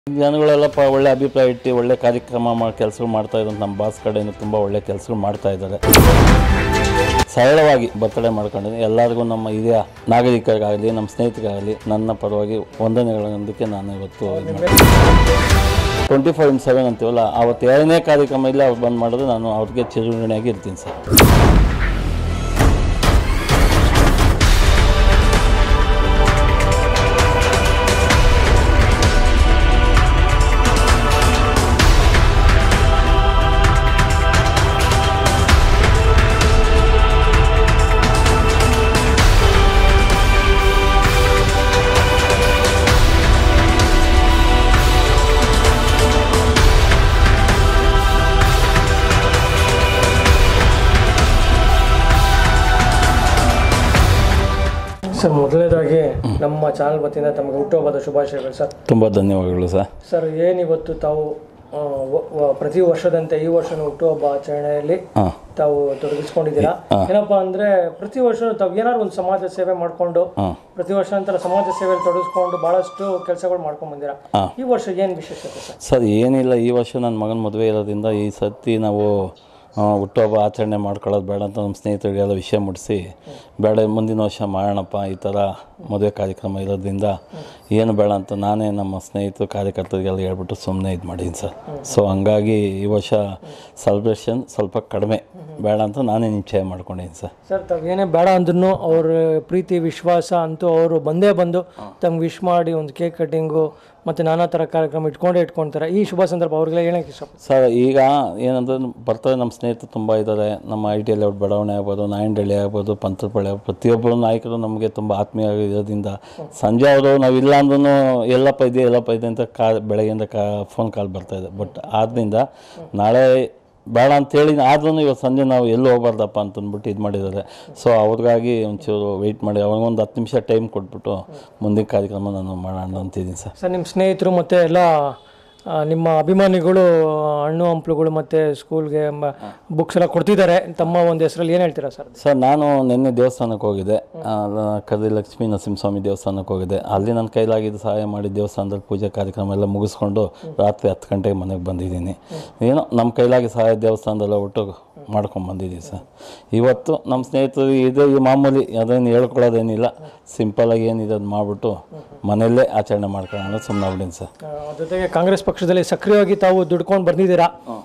ಜನಗಳೆಲ್ಲ ಒಳ್ಳೆ ಅಭಿಪ್ರಾಯ ಇಟ್ಟು ಒಳ್ಳೆ ಕಾರ್ಯಕ್ರಮ ಕೆಲಸಗಳು ಮಾಡ್ತಾ ಇದ್ದಾರೆ. ನಮ್ಮ ಬಾಸ್ ಕಡೆಯಿಂದ ತುಂಬ ಒಳ್ಳೆ ಕೆಲಸಗಳು ಮಾಡ್ತಾ ಇದ್ದಾರೆ. ಸರಳವಾಗಿ ಬರ್ತಡೇ ಮಾಡ್ಕೊಂಡಿದ್ದೀನಿ. ಎಲ್ಲರಿಗೂ ನಮ್ಮ ಹಿರಿಯ ನಾಗರಿಕರಿಗಾಗಲಿ ನಮ್ಮ ಸ್ನೇಹಿತರಿಗಾಗಲಿ ನನ್ನ ಪರವಾಗಿ ವಂದನೆಗಳೊಂದಿಗೆ ನಾನು ಇವತ್ತು 24/7 ಅಂತೀವಲ್ಲ, ಅವತ್ತು ಎರಡನೇ ಕಾರ್ಯಕ್ರಮ ಇಲ್ಲ ಅವ್ರು ಬಂದು ಮಾಡಿದ್ರೆ ನಾನು ಅವ್ರಿಗೆ ಚಿರುಣಿಯಾಗಿ ಇರ್ತೀನಿ ಸರ್. ಸರ್, ಮೊದಲನೇದಾಗಿ ನಮ್ಮ ಚಾನಲ್ ವತಿಯಿಂದ ತಮಗೆ ಹುಟ್ಟುಹಬ್ಬದ ಶುಭಾಶಯಗಳು ಸರ್. ತುಂಬ ಧನ್ಯವಾದಗಳು ಸರ್. ಸರ್, ಏನಿವತ್ತು ತಾವು ಪ್ರತಿ ವರ್ಷದಂತೆ ಈ ವರ್ಷನೂ ಹುಟ್ಟುಹಬ್ಬ ಆಚರಣೆಯಲ್ಲಿ ತಾವು ತೊಡಗಿಸ್ಕೊಂಡಿದ್ದೀರಾ. ಏನಪ್ಪಾ ಅಂದ್ರೆ ಪ್ರತಿ ವರ್ಷ ತಾವು ಏನಾದ್ರು ಒಂದು ಸಮಾಜ ಸೇವೆ ಮಾಡ್ಕೊಂಡು ಪ್ರತಿ ವರ್ಷ ನಂತರ ಸಮಾಜ ಸೇವೆಯಲ್ಲಿ ತೊಡಗಿಸ್ಕೊಂಡು ಬಹಳಷ್ಟು ಕೆಲಸಗಳು ಮಾಡ್ಕೊಂಡು ಬಂದಿರಾ. ಈ ವರ್ಷ ಏನು ವಿಶೇಷತೆ ಸರ್? ಸರ್ ಏನಿಲ್ಲ, ಈ ವರ್ಷ ನನ್ನ ಮಗನ ಮದುವೆ ಇರೋದ್ರಿಂದ ಈ ಸರ್ತಿ ನಾವು ಹುಟ್ಟುಹಬ್ಬ ಆಚರಣೆ ಮಾಡ್ಕೊಳ್ಳೋದು ಬೇಡ ಅಂತ ನಮ್ಮ ಸ್ನೇಹಿತರಿಗೆಲ್ಲ ವಿಷಯ ಮುಟ್ಟಿಸಿ, ಬೇಡ ಮುಂದಿನ ವರ್ಷ ಮಾಡೋಣಪ್ಪ, ಈ ಥರ ಮದುವೆ ಕಾರ್ಯಕ್ರಮ ಇರೋದ್ರಿಂದ ಏನು ಬೇಡ ಅಂತ ನಾನೇ ನಮ್ಮ ಸ್ನೇಹಿತರು ಕಾರ್ಯಕರ್ತರಿಗೆಲ್ಲ ಹೇಳ್ಬಿಟ್ಟು ಸುಮ್ಮನೆ ಇದು ಮಾಡಿದ್ದೀನಿ ಸರ್. ಸೊ ಹಂಗಾಗಿ ಈ ವರ್ಷ ಸೆಲೆಬ್ರೇಷನ್ ಸ್ವಲ್ಪ ಕಡಿಮೆ ಬೇಡ ಅಂತ ನಾನೇ ನಿಶ್ಚಯ ಮಾಡ್ಕೊಂಡಿದ್ದೀನಿ ಸರ್. ಸರ್, ತಾವು ಏನೇ ಬೇಡ ಅಂದ್ರೂ ಅವ್ರ ಪ್ರೀತಿ ವಿಶ್ವಾಸ ಅಂತೂ ಅವರು ಬಂದೇ ಬಂದು ತಮ್ಗೆ ವಿಶ್ ಮಾಡಿ ಒಂದು ಕೇಕ್ ಕಟ್ಟಿಂಗು ಮತ್ತು ನಾನಾ ಥರ ಕಾರ್ಯಕ್ರಮ ಇಟ್ಕೊಳ್ತಾರೆ. ಈ ಶುಭ ಸಂದರ್ಭ ಅವ್ರಿಗೆಲ್ಲ ಏನಕ್ಕೆ ಇಷ್ಟ ಸರ್? ಈಗ ಏನಂದ್ರೆ ಬರ್ತಾರೆ ನಮ್ಮ ಸ್ನೇಹಿತರು ತುಂಬ ಇದ್ದಾರೆ. ನಮ್ಮ ITL ಲೇಔಟ್ ಬಡಾವಣೆ ಆಗ್ಬೋದು, ನಾಯಂಡಹಳ್ಳಿ ಆಗ್ಬೋದು, ಪಂತರಪಳ್ಳಿ ಆಗ್ಬೋದು, ಪ್ರತಿಯೊಬ್ಬರು ನಾಯಕರು ನಮಗೆ ತುಂಬ ಆತ್ಮೀಯ ಇರೋದ್ರಿಂದ ಸಂಜೆ ಅವರು ನಾವಿಲ್ಲ ಅಂದ್ರೂ ಎಲ್ಲಪ್ಪ ಇದೆ ಅಂತ ಬೆಳಗ್ಗೆಯಿಂದ ಫೋನ್ ಕಾಲ್ ಬರ್ತಾಯಿದೆ. ಬಟ್ ಆದ್ದರಿಂದ ನಾಳೆ ಬೇಡ ಅಂತೇಳಿ ಆದ್ರೂ ಇವತ್ತು ಸಂಜೆ ನಾವು ಎಲ್ಲೂ ಹೋಗ್ಬಾರ್ದಪ್ಪ ಅಂತಂದ್ಬಿಟ್ಟು ಇದು ಮಾಡಿದ್ದಾರೆ. ಸೊ ಅವ್ರಿಗಾಗಿ ಒಂಚೂರು ವೆಯ್ಟ್ ಮಾಡಿ ಅವ್ರಿಗೊಂದು 10 ನಿಮಿಷ ಟೈಮ್ ಕೊಟ್ಬಿಟ್ಟು ಮುಂದಿನ ಕಾರ್ಯಕ್ರಮ ನಾನು ಮಾಡೋಣ ಅಂತಿದ್ದೀನಿ ಸರ್. ಸರ್, ನಿಮ್ಮ ಸ್ನೇಹಿತರು ಮತ್ತು ಎಲ್ಲ ನಿಮ್ಮ ಅಭಿಮಾನಿಗಳು ಹಣ್ಣು ಹಂಪಲುಗಳು ಮತ್ತು ಸ್ಕೂಲ್ಗೆ ಬುಕ್ಸ್ ಎಲ್ಲ ಕೊಡ್ತಿದ್ದಾರೆ. ತಮ್ಮ ಒಂದು ಹೆಸರಲ್ಲಿ ಏನು ಹೇಳ್ತೀರಾ ಸರ್? ಸರ್, ನಾನು ನಿನ್ನೆ ದೇವಸ್ಥಾನಕ್ಕೆ ಹೋಗಿದ್ದೆ, ಕದಿ ಲಕ್ಷ್ಮೀ ನರಸಿಂಹಸ್ವಾಮಿ ದೇವಸ್ಥಾನಕ್ಕೆ ಹೋಗಿದ್ದೆ. ಅಲ್ಲಿ ನನ್ನ ಕೈಲಾಗಿದ್ದು ಸಹಾಯ ಮಾಡಿ ದೇವಸ್ಥಾನದಲ್ಲಿ ಪೂಜೆ ಕಾರ್ಯಕ್ರಮ ಎಲ್ಲ ಮುಗಿಸ್ಕೊಂಡು ರಾತ್ರಿ 10 ಗಂಟೆಗೆ ಮನೆಗೆ ಬಂದಿದ್ದೀನಿ. ಏನೋ ನಮ್ಮ ಕೈಲಾಗಿ ಸಹಾಯ ದೇವಸ್ಥಾನದಲ್ಲ ಒಟ್ಟು ಮಾಡ್ಕೊಂಡು ಬಂದಿದ್ದೀವಿ ಸರ್. ಇವತ್ತು ನಮ್ಮ ಸ್ನೇಹಿತರು ಇದೆ ಈ ಮಾಮೂಲಿ ಅದೇನು ಹೇಳ್ಕೊಳ್ಳೋದೇನಿಲ್ಲ, ಸಿಂಪಲಾಗಿ ಏನಿದೆ ಅದು ಮಾಡಿಬಿಟ್ಟು ಮನೆಯಲ್ಲೇ ಆಚರಣೆ ಮಾಡ್ಕೊಳ್ಳೋಣ ಸುಮ್ಮನೆ ಆಗ್ಬಿದ್ದೀನಿ ಸರ್. ಜೊತೆಗೆ ಕಾಂಗ್ರೆಸ್ ಪಕ್ಷದಲ್ಲಿ ಸಕ್ರಿಯವಾಗಿ ತಾವು ದುಡ್ಕೊಂಡು ಬಂದಿದ್ದೀರಾ.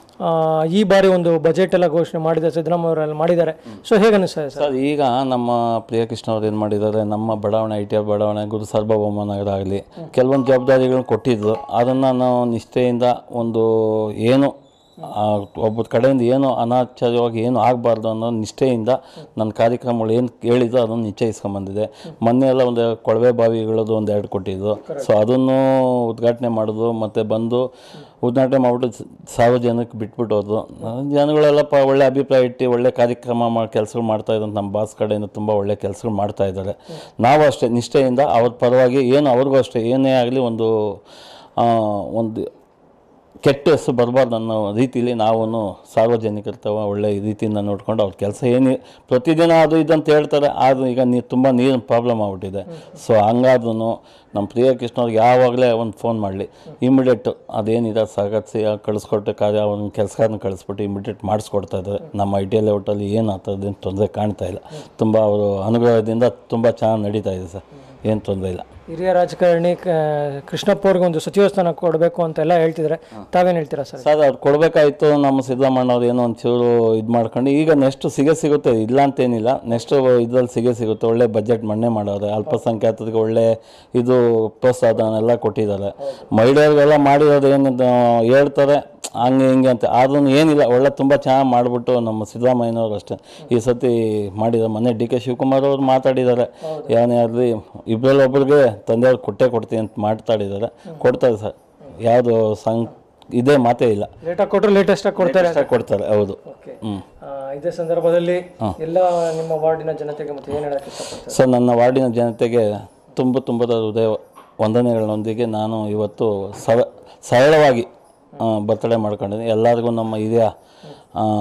ಈ ಬಾರಿ ಒಂದು ಬಜೆಟ್ ಎಲ್ಲ ಘೋಷಣೆ ಮಾಡಿದ್ದಾರೆ, ಸಿದ್ದರಾಮಯ್ಯ ಅವರೆಲ್ಲ ಮಾಡಿದ್ದಾರೆ. ಸೊ ಹೇಗೆ ಅನಿಸ್ತದೆ ಸರ್? ಈಗ ನಮ್ಮ ಪ್ರಿಯಕೃಷ್ಣ ಅವ್ರು ಏನು ಮಾಡಿದ್ದಾರೆ, ನಮ್ಮ ಬಡಾವಣೆ ITL ಬಡಾವಣೆ ಗುರು ಸಾರ್ವಭೌಮ ನಗರ ಆಗಲಿ ಕೆಲವೊಂದು ಜವಾಬ್ದಾರಿಗಳನ್ನ ಕೊಟ್ಟಿದ್ರು. ಅದನ್ನು ನಾವು ನಿಷ್ಠೆಯಿಂದ ಒಂದು ಏನು ಒಬ್ಬ ಕಡೆಯಿಂದ ಏನು ಅನಾಚಾರವಾಗಿ ಏನು ಆಗಬಾರ್ದು ಅನ್ನೋ ನಿಷ್ಠೆಯಿಂದ ನನ್ನ ಕಾರ್ಯಕ್ರಮಗಳು ಏನು ಹೇಳಿದ್ರು ಅದನ್ನು ನಿಶ್ಚಯಿಸ್ಕೊಂಬಂದಿದೆ. ಮೊನ್ನೆ ಎಲ್ಲ ಒಂದು ಕೊಳವೆ ಬಾವಿಗಳದ್ದು 2 ಕೊಟ್ಟಿದ್ದು. ಸೊ ಅದನ್ನು ಉದ್ಘಾಟನೆ ಮಾಡೋದು ಮತ್ತು ಬಂದು ಉದ್ಘಾಟನೆ ಮಾಡಿಬಿಟ್ಟು ಸಾರ್ವಜನಿಕರಿಗೆ ಬಿಟ್ಬಿಟ್ಟು ಹೋದ್ರು. ಜನಗಳೆಲ್ಲ ಒಳ್ಳೆ ಅಭಿಪ್ರಾಯ ಇಟ್ಟು ಒಳ್ಳೆ ಕಾರ್ಯಕ್ರಮ ಕೆಲಸಗಳು ಮಾಡ್ತಾ ಇದ್ದಾರೆ. ನಮ್ಮ ಬಾಸ್ ಕಡೆಯಿಂದ ತುಂಬ ಒಳ್ಳೆ ಕೆಲಸಗಳು ಮಾಡ್ತಾ ಇದ್ದಾರೆ. ನಾವು ಅಷ್ಟೇ ನಿಷ್ಠೆಯಿಂದ ಅವ್ರ ಪರವಾಗಿ ಏನು ಅವ್ರಿಗೂ ಅಷ್ಟೇ ಏನೇ ಆಗಲಿ ಒಂದು ಕೆಟ್ಟ ಹೆಸರು ಬರಬಾರ್ದು ಅನ್ನೋ ರೀತಿಯಲ್ಲಿ ನಾವು ಸಾರ್ವಜನಿಕರ ಒಳ್ಳೆ ರೀತಿಯಿಂದ ನೋಡ್ಕೊಂಡು ಅವ್ರ ಕೆಲಸ ಏನು ಪ್ರತಿದಿನ ಅದು ಇದಂತ ಹೇಳ್ತಾರೆ. ಆದರೂ ಈಗ ತುಂಬ ನೀರಿನ ಪ್ರಾಬ್ಲಮ್ ಆಗ್ಬಿಟ್ಟಿದೆ. ಸೊ ಹಂಗಾದ್ರೂ ನಮ್ಮ ಪ್ರಿಯಕೃಷ್ಣ ಅವ್ರಿಗೆ ಯಾವಾಗಲೇ ಒಂದು ಫೋನ್ ಮಾಡಲಿ ಇಮಿಡಿಯೇಟ್ ಅದೇನಿದೆ ಸಾಗಿಸಿ ಕಳಿಸ್ಕೊಟ್ಟು ಅವ್ನ ಕೆಲಸಗಾರನ ಕಳಿಸ್ಬಿಟ್ಟು ಇಮಿಡಿಯೇಟ್ ಮಾಡಿಸ್ಕೊಡ್ತಾ ಇದ್ದಾರೆ. ನಮ್ಮ ITL ಲೇಔಟಲ್ಲಿ ಏನು ಆ ಥರದ್ದೇನು ತೊಂದರೆ ಕಾಣ್ತಾ ಇಲ್ಲ. ತುಂಬ ಅವರು ಅನುಗ್ರಹದಿಂದ ತುಂಬ ಚೆನ್ನಾಗಿ ನಡೀತಾ ಇದೆ ಸರ್, ಏನು ತೊಂದರೆ ಇಲ್ಲ. ಹಿರಿಯ ರಾಜಕಾರಣಿ ಕೃಷ್ಣಪ್ಪ ಅವ್ರಿಗೆ ಒಂದು ಸಚಿವ ಸ್ಥಾನ ಕೊಡಬೇಕು ಅಂತೆಲ್ಲ ಹೇಳ್ತಿದ್ದಾರೆ, ತಾವೇನು ಹೇಳ್ತೀರಾ ಸರ್? ಸರ್, ಅವ್ರು ಕೊಡಬೇಕಾಯಿತು. ನಮ್ಮ ಸಿದ್ದರಾಮಯ್ಯ ಅವ್ರು ಏನೋ ಒಂಚೂರು ಇದು ಮಾಡ್ಕೊಂಡು ಈಗ ನೆಕ್ಸ್ಟ್ ಸಿಗುತ್ತೆ, ಇಲ್ಲ ಅಂತೇನಿಲ್ಲ. ನೆಕ್ಸ್ಟ್ ಇದರಲ್ಲಿ ಸಿಗುತ್ತೆ. ಒಳ್ಳೆ ಬಜೆಟ್ ಮಣ್ಣೆ ಮಾಡೋರೆ, ಅಲ್ಪಸಂಖ್ಯಾತರಿಗೆ ಒಳ್ಳೆ ಇದು ಪ್ರೋತ್ಸಾಹನೆಲ್ಲ ಕೊಟ್ಟಿದ್ದಾರೆ. ಮಹಿಳೆಯರಿಗೆಲ್ಲ ಮಾಡಿರೋದು ಏನು ಹೇಳ್ತಾರೆ ಹಂಗೆ ಹಿಂಗೆ ಅಂತ, ಆದ್ರೂ ಏನಿಲ್ಲ ಒಳ್ಳೆ ತುಂಬ ಚೆನ್ನಾಗಿ ಮಾಡಿಬಿಟ್ಟು ನಮ್ಮ ಸಿದ್ದರಾಮಯ್ಯನವರು ಅಷ್ಟೇ ಈ ಸತಿ ಮಾಡಿದ್ದಾರೆ. ಮೊನ್ನೆ DK ಶಿವಕುಮಾರ್ ಅವರು ಮಾತಾಡಿದ್ದಾರೆ, ಏನೇ ಆಗಲಿ ಇಬ್ಬರಲ್ಲಿ ಒಬ್ಬರಿಗೆ ತಂದೆಯವ್ರು ಕೊಡ್ತೀನಿ ಅಂತ ಮಾತಾಡಿದ್ದಾರೆ. ಕೊಡ್ತಾರೆ ಸರ್, ಯಾವುದು ಇದೇ ಮಾತೇ ಇಲ್ಲ. ಲೇಟಾಗಿ ಕೊಟ್ಟರು ಲೇಟೆಸ್ಟಾಗಿ ಕೊಡ್ತಾರೆ. ಹೌದು. ಇದೇ ಸಂದರ್ಭದಲ್ಲಿ ಎಲ್ಲ ನಿಮ್ಮ ವಾರ್ಡಿನ ಜನತೆಗೆ ಮತ್ತೆ ಏನು ಹೇಳಕ್ಕೆ ಇಷ್ಟಪಡ್ತಾರೆ ಸರ್? ನನ್ನ ವಾರ್ಡಿನ ಜನತೆಗೆ ತುಂಬದ ಹೃದಯ ವಂದನೆಗಳೊಂದಿಗೆ ನಾನು ಇವತ್ತು ಸರಳವಾಗಿ ಬರ್ತಡೇ ಮಾಡ್ಕೊಂಡಿದ್ದೀನಿ. ಎಲ್ಲರಿಗೂ ನಮ್ಮ ಹಿರಿಯ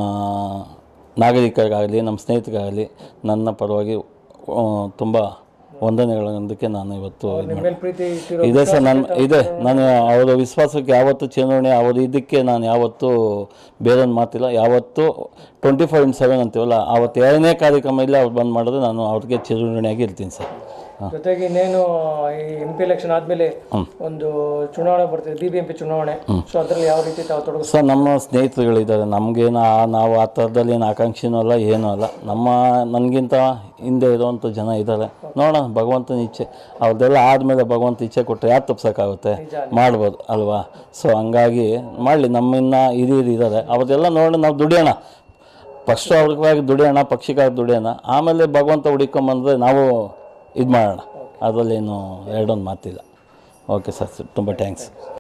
ನಾಗರಿಕರಿಗಾಗಲಿ ನಮ್ಮ ಸ್ನೇಹಿತರಿಗಾಗಲಿ ನನ್ನ ಪರವಾಗಿ ತುಂಬ ವಂದನೆಗಳೊಂದಕ್ಕೆ ನಾನು ಇವತ್ತು ನಿಮ್ಮ ಮೇಲೆ ಪ್ರೀತಿ ಇಟ್ಟಿರೋ ಇದೆ ಸರ್. ನಾನು ಅವರ ವಿಶ್ವಾಸಕ್ಕೆ ಯಾವತ್ತೂ ಚಿರಋಣಿ. ಅವರು ಇದಕ್ಕೆ ನಾನು ಯಾವತ್ತೂ ಬೇರೊಂದು ಮಾತಿಲ್ಲ. ಯಾವತ್ತೂ 24/7 ಅಂತೀವಲ್ಲ, ಆವತ್ತು 2ನೇ ಕಾರ್ಯಕ್ರಮ ಇಲ್ಲಿ ಅವ್ರು ಬಂದು ಮಾಡಿದ್ರೆ ನಾನು ಅವ್ರಿಗೆ ಚಿರಋಣಿಯಾಗಿ ಇರ್ತೀನಿ ಸರ್. ಜೊತೆಗೆ ಇನ್ನೇನು ಈ MP ಎಲೆಕ್ಷನ್ ಆದಮೇಲೆ ಒಂದು ಚುನಾವಣೆ ಬರ್ತಿದೆ, BBMP ಚುನಾವಣೆ. ಸೊ ಅದರಲ್ಲಿ ಯಾವ ರೀತಿ ತಾವು ತೊಡಗಿಸ್ ಸರ್, ನಮ್ಮ ಸ್ನೇಹಿತರುಗಳಿದ್ದಾರೆ. ನಮಗೇನು ನಾವು ಆ ಥರದಲ್ಲಿ ಏನು ಆಕಾಂಕ್ಷಿನೂ ಅಲ್ಲ, ಏನೂ ಅಲ್ಲ. ನನಗಿಂತ ಹಿಂದೆ ಇರುವಂಥ ಜನ ಇದ್ದಾರೆ. ನೋಡೋಣ, ಭಗವಂತನ ಇಚ್ಛೆ. ಅವ್ರದ್ದೆಲ್ಲ ಆದಮೇಲೆ ಭಗವಂತ ಇಚ್ಛೆ ಕೊಟ್ಟರೆ ಯಾರು ತಪ್ಸೋಕ್ಕಾಗುತ್ತೆ? ಮಾಡ್ಬೋದು ಅಲ್ವಾ? ಸೊ ಹಂಗಾಗಿ ಮಾಡಲಿ. ನಮ್ಮಿನ್ನ ಹಿರಿಯರು ಇದ್ದಾರೆ, ಅವ್ರದ್ದೆಲ್ಲ ನೋಡಿ ನಾವು ದುಡಿಯೋಣ. ಫಸ್ಟು ಅವ್ರಿಗಾಗಿ ದುಡಿಯೋಣ, ಪಕ್ಷಿಗಾಗಿ ದುಡಿಯೋಣ. ಆಮೇಲೆ ಭಗವಂತ ಹುಡುಕೊಂಬಂದರೆ ನಾವು ಇದು ಮಾಡೋಣ. ಅದರಲ್ಲೇನು ಎರಡೊಂದು ಮಾತಿಲ್ಲ. ಓಕೆ ಸರ್, ತುಂಬ ಥ್ಯಾಂಕ್ಸ್.